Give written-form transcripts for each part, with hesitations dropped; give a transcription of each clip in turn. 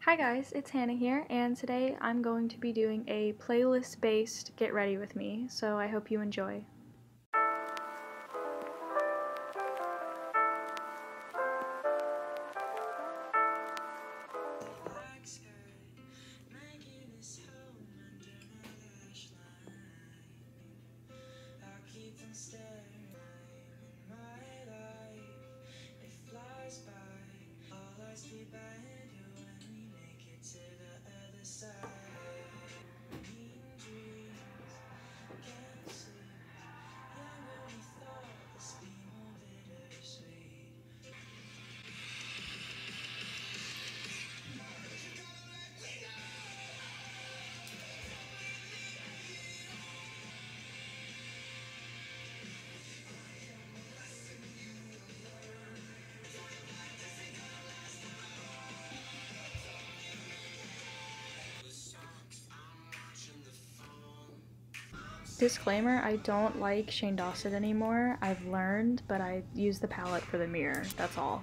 Hi guys, it's Hannah here, and today I'm going to be doing a playlist-based Get Ready with me, so I hope you enjoy. Disclaimer, I don't like Shane Dawson anymore. I've learned, but I use the palette for the mirror, that's all.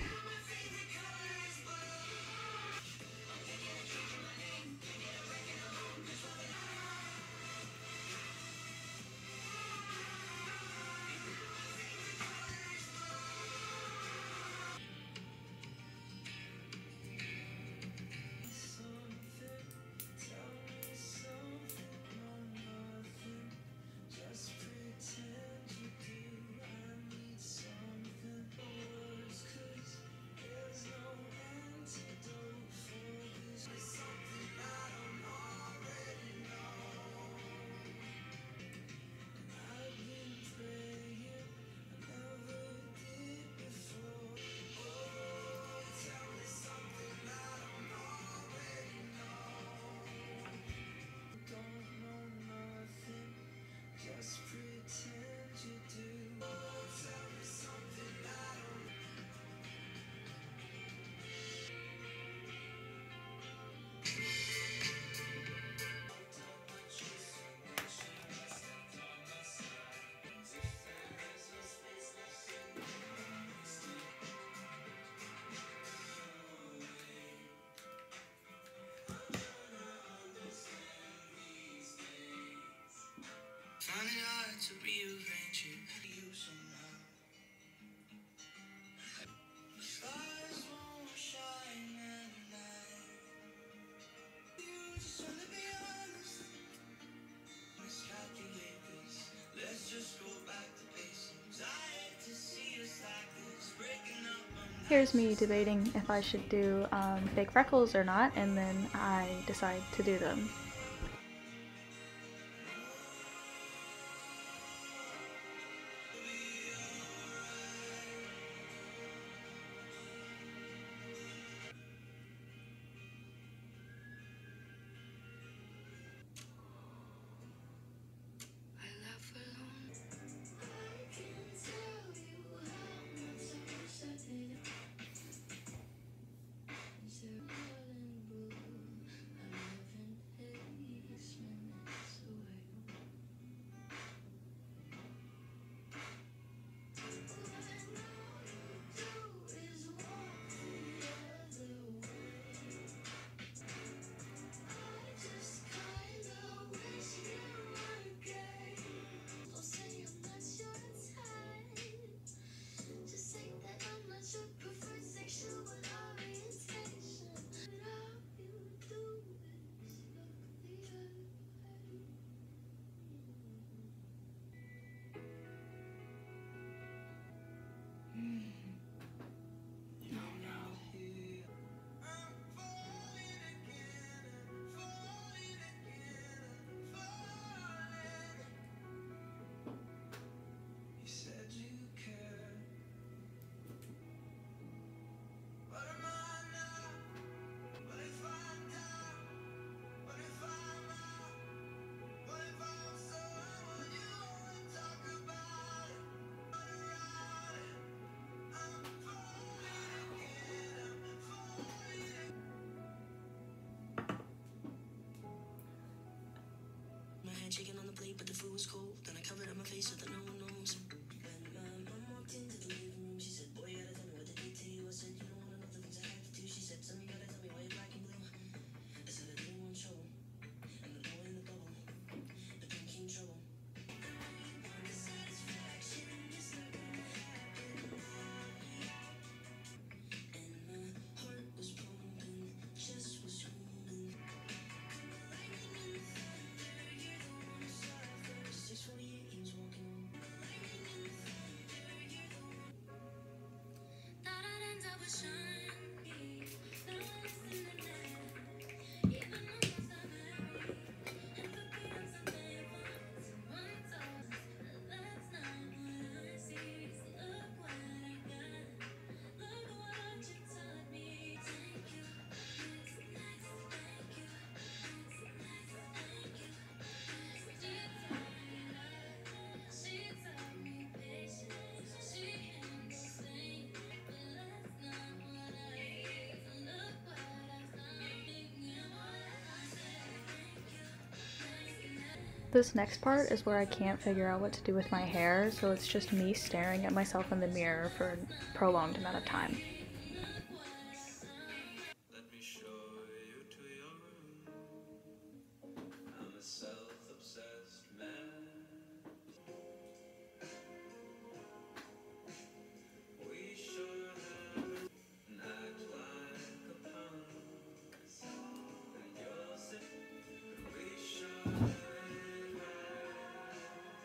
Finding hard to rearrange it for you somehow. The stars won't shine at night. You just want to be honest. Miscalculate this. Let's just go back to basics. I hate to see us like this, breaking up. Here's me debating if I should do fake freckles or not, and then I decide to do them. Chicken on the plate, but the food was cold. Then I covered up my face so that no one knows. When my mom walked into the living room, she said, "Boy, you gotta tell me what they did to you." I said, "You don't wanna know the things I had to do." She said, "Son, you gotta tell me why you're black and blue." This next part is where I can't figure out what to do with my hair, so it's just me staring at myself in the mirror for a prolonged amount of time. Let me show you to your room. I'm a self-obsessed man. We sure have an act like a pound. And you're sitting, we sure have it right.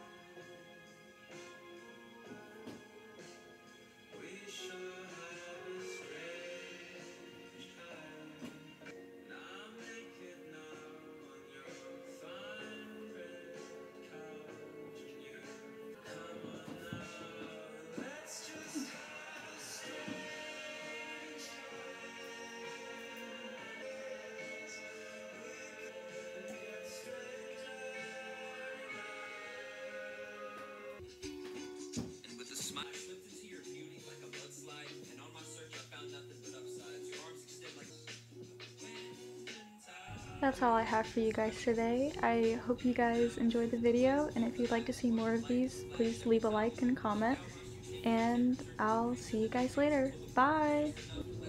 We sure have a strange time. And I'm naked now on your fine red couch. Can you come on now? Let's just have a strange get stranger. And with a smile, I slipped into your beauty like a mudslide. And on my search, I found nothing but upsides. Your arms extend like wind and That's tide. all I have for you guys today. I hope you guys enjoyed the video, and if you'd like to see more of these, please leave a like and comment, and I'll see you guys later. Bye!